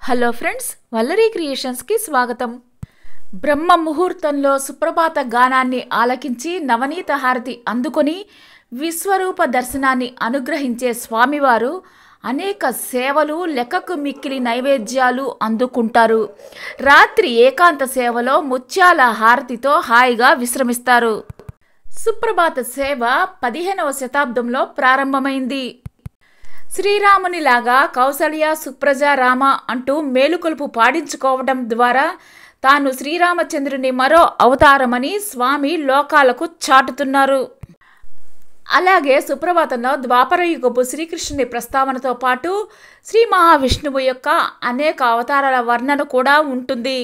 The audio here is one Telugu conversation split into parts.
హలో ఫ్రెండ్స్, వల్లరీ క్రియేషన్స్కి స్వాగతం. బ్రహ్మ ముహూర్తంలో సుప్రభాత గానాన్ని ఆలకించి నవనీత హారతి అందుకొని విశ్వరూప దర్శనాన్ని అనుగ్రహించే స్వామివారు అనేక సేవలు, లెక్కకు మిక్కిలి నైవేద్యాలు అందుకుంటారు. రాత్రి ఏకాంత సేవలో ముత్యాల హారతితో హాయిగా విశ్రమిస్తారు. సుప్రభాత సేవ 15వ శతాబ్దంలో ప్రారంభమైంది. శ్రీరామునిలాగా కౌసల్య, సుప్రజ, రామ అంటూ మేలుకొలుపు పాడించుకోవడం ద్వారా తాను శ్రీరామచంద్రుని మరో అవతారమని స్వామి లోకాలకు చాటుతున్నారు. అలాగే సుప్రభాతంలో ద్వాపరయుగపు శ్రీకృష్ణుని ప్రస్తావనతో పాటు శ్రీ మహావిష్ణువు యొక్క అనేక అవతారాల వర్ణన కూడా ఉంటుంది.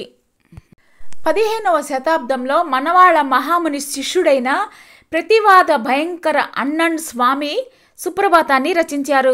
15వ శతాబ్దంలో మనవాళ్ళ మహాముని శిష్యుడైన ప్రతివాద భయంకర అన్నన్ స్వామి సుప్రభాతాన్ని రచించారు.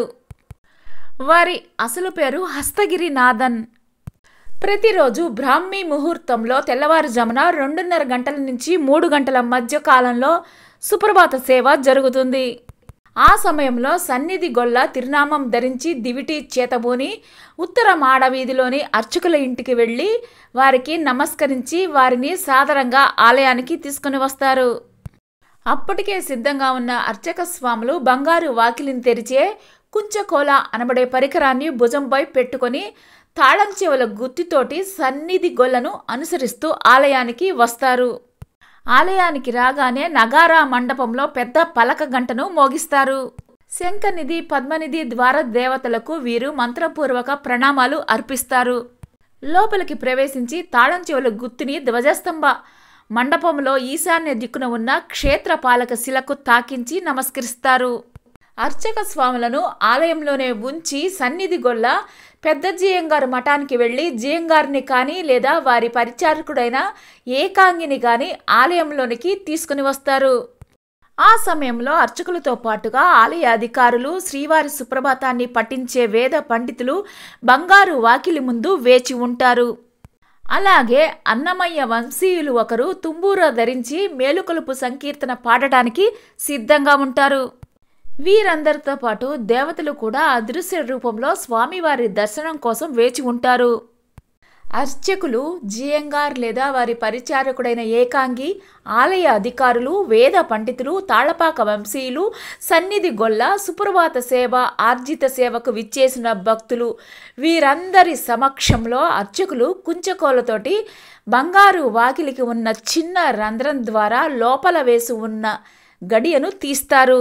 వారి అసలు పేరు హస్తగిరినాథన్. ప్రతిరోజు బ్రాహ్మీ ముహూర్తంలో తెల్లవారుజామున 2:30 గంటల నుంచి 3 గంటల మధ్య కాలంలో సుప్రభాత సేవ జరుగుతుంది. ఆ సమయంలో సన్నిధి గొల్ల తిరునామం ధరించి దివిటి చేతబూని ఉత్తర మాడవీధిలోని అర్చకుల ఇంటికి వెళ్ళి వారికి నమస్కరించి వారిని సాదరంగా ఆలయానికి తీసుకుని వస్తారు. అప్పటికే సిద్ధంగా ఉన్న అర్చక స్వాములు బంగారు వాకిలిని తెరిచే కుంచకోల అనబడే పరికరాన్ని భుజంపై పెట్టుకొని తాళం చెవుల గుత్తితోటి సన్నిధి గొల్లను అనుసరిస్తూ ఆలయానికి వస్తారు. ఆలయానికి రాగానే నగారా మండపంలో పెద్ద పలక గంటను మోగిస్తారు. శంఖనిధి, పద్మనిధి ద్వార దేవతలకు వీరు మంత్రపూర్వక ప్రణామాలు అర్పిస్తారు. లోపలికి ప్రవేశించి తాళం చెవుల గుత్తిని ధ్వజస్తంభ మండపంలో ఈశాన్య దిక్కున ఉన్న క్షేత్రపాలక శిలకు తాకించి నమస్కరిస్తారు. అర్చక స్వాములను ఆలయంలోనే ఉంచి సన్నిధి గొల్ల పెద్ద జీయంగారు మఠానికి వెళ్ళి జీయంగారిని కానీ లేదా వారి పరిచారకుడైన ఏకాంగిని కానీ ఆలయంలోనికి తీసుకుని వస్తారు. ఆ సమయంలో అర్చకులతో పాటుగా ఆలయ అధికారులు, శ్రీవారి సుప్రభాతాన్ని పఠించే వేద పండితులు బంగారు వాకిలి ముందు వేచి ఉంటారు. అలాగే అన్నమయ్య వంశీయులు ఒకరు తుంబూర ధరించి మేలుకొలుపు సంకీర్తన పాడటానికి సిద్ధంగా ఉంటారు. వీరందరితో పాటు దేవతలు కూడా అదృశ్య రూపంలో స్వామివారి దర్శనం కోసం వేచి ఉంటారు. అర్చకులు, జీయంగార్ లేదా వారి పరిచారకుడైన ఏకాంగి, ఆలయ అధికారులు, వేద పండితులు, తాళపాక వంశీయులు, సన్నిధి గొల్ల, సుప్రభాత సేవ, ఆర్జిత సేవకు విచ్చేసిన భక్తులు వీరందరి సమక్షంలో అర్చకులు కుంచకోలతోటి బంగారు వాకిలికి ఉన్న చిన్న రంధ్రం ద్వారా లోపల వేసి ఉన్న గడియను తీస్తారు.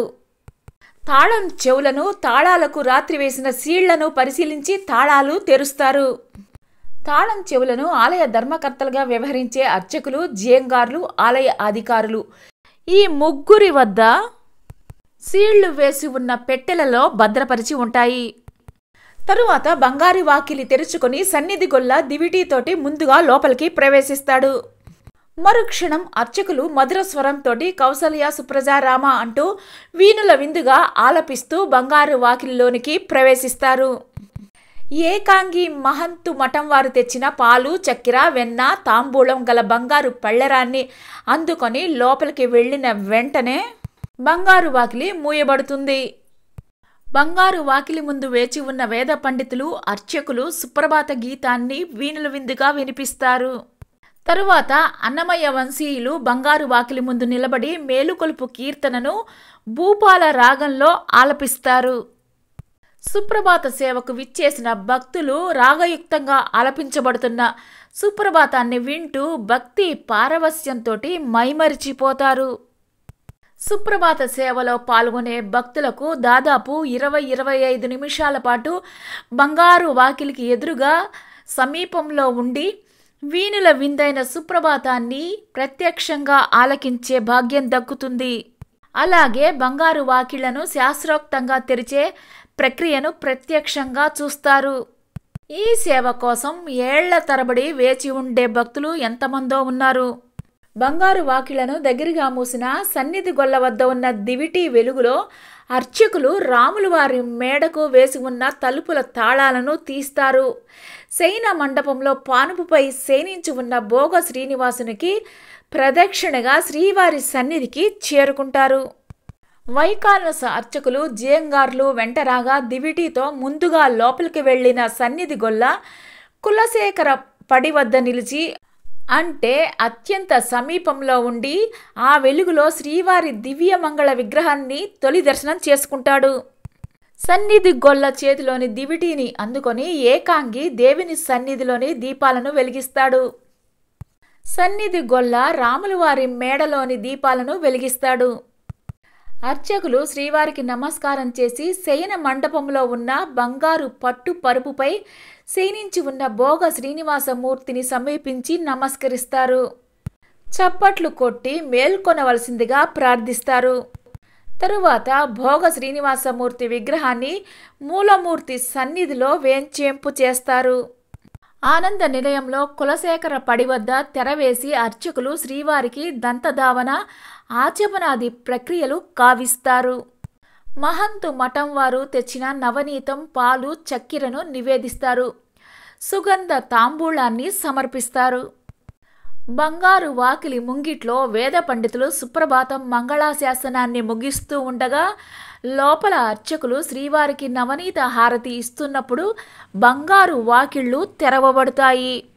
తాళం చెవులను, తాళాలకు రాత్రి వేసిన సీళ్లను పరిశీలించి తాళాలు తెరుస్తారు. తాళం చెవులను ఆలయ ధర్మకర్తలుగా వ్యవహరించే అర్చకులు, జీయంగార్లు, ఆలయ అధికారులు ఈ ముగ్గురి వద్ద సీళ్లు వేసి ఉన్న పెట్టెలలో భద్రపరిచి ఉంటాయి. తరువాత బంగారు వాకిలి తెరుచుకొని సన్నిధి గొల్ల దివిటీతోటి ముందుగా లోపలికి ప్రవేశిస్తాడు. మరుక్షణం అర్చకులు మధుర స్వరంతోటి కౌసల్య, సుప్రజ, రామ అంటూ వీణుల విందుగా ఆలపిస్తూ బంగారు వాకిలిలోనికి ప్రవేశిస్తారు. ఏకాంగి మహంతు మఠం వారు తెచ్చిన పాలు, చక్కెర, వెన్న, తాంబూలం గల బంగారు పళ్ళెరాన్ని అందుకొని లోపలికి వెళ్ళిన వెంటనే బంగారు వాకిలి మూయబడుతుంది. బంగారు వాకిలి ముందు వేచి ఉన్న వేద పండితులు, అర్చకులు సుప్రభాత గీతాన్ని వీణుల విందుగా వినిపిస్తారు. తరువాత అన్నమయ్య వంశీయులు బంగారు వాకిలి ముందు నిలబడి మేలుకొలుపు కీర్తనను భూపాల రాగంలో ఆలపిస్తారు. సుప్రభాత సేవకు విచ్చేసిన భక్తులు రాగయుక్తంగా ఆలపించబడుతున్న సుప్రభాతాన్ని వింటూ భక్తి పారవస్యంతో మైమరిచిపోతారు. సుప్రభాత సేవలో పాల్గొనే భక్తులకు దాదాపు 20-25 నిమిషాల పాటు బంగారు వాకిలికి ఎదురుగా సమీపంలో ఉండి వీణుల విందైన సుప్రభాతాన్ని ప్రత్యక్షంగా ఆలకించే భాగ్యం దక్కుతుంది. అలాగే బంగారు వాకిళ్లను శాస్త్రోక్తంగా తెరిచే ప్రక్రియను ప్రత్యక్షంగా చూస్తారు. ఈ సేవ కోసం ఏళ్ల తరబడి వేచి ఉండే భక్తులు ఎంతమందో ఉన్నారు. బంగారు వాకిళ్లను దగ్గరగా మూసిన సన్నిధి గొల్ల వద్ద ఉన్న దివిటి వెలుగులో అర్చకులు రాములు వారి మేడకు వేసి ఉన్న తలుపుల తాళాలను తీస్తారు. శయన మండపంలో పానుపుపై శయనించి ఉన్న భోగ శ్రీనివాసునికి ప్రదక్షిణగా శ్రీవారి సన్నిధికి చేరుకుంటారు. వైకానస అర్చకులు, జీయంగార్లు వెంటరాగా దివిటీతో ముందుగా లోపలికి వెళ్లిన సన్నిధి గొల్ల కులశేఖర పడి వద్ద నిలిచి, అంటే అత్యంత సమీపంలో ఉండి, ఆ వెలుగులో శ్రీవారి దివ్యమంగళ విగ్రహాన్ని తొలి దర్శనం చేసుకుంటాడు. సన్నిధి గొల్ల చేతిలోని దివిటీని అందుకొని ఏకాంగి దేవుని సన్నిధిలోని దీపాలను వెలిగిస్తాడు. సన్నిధి గొల్ల రాములవారి మేడలోని దీపాలను వెలిగిస్తాడు. అర్చకులు శ్రీవారికి నమస్కారం చేసి శయన మండపంలో ఉన్న బంగారు పట్టు పరుపుపై శయనించి ఉన్న భోగ శ్రీనివాసమూర్తిని సమీపించి నమస్కరిస్తారు. చప్పట్లు కొట్టి మేల్కొనవలసిందిగా ప్రార్థిస్తారు. తరువాత భోగ శ్రీనివాసమూర్తి విగ్రహాన్ని మూలమూర్తి సన్నిధిలో వేంచేంపు చేస్తారు. ఆనంద నిలయంలో కులశేఖర పడి వద్ద తెరవేసి అర్చకులు శ్రీవారికి దంతధావన, ఆచమనాది ప్రక్రియలు కావిస్తారు. మహంతు మఠం వారు తెచ్చిన నవనీతం, పాలు, చక్కెరను నివేదిస్తారు. సుగంధ తాంబూలాన్ని సమర్పిస్తారు. బంగారు వాకిలి ముంగిట్లో వేద పండితులు సుప్రభాతం మంగళాశాసనాన్ని ముగిస్తూ ఉండగా, లోపల అర్చకులు శ్రీవారికి నవనీత హారతి ఇస్తున్నప్పుడు బంగారు వాకిళ్ళు తెరవబడతాయి.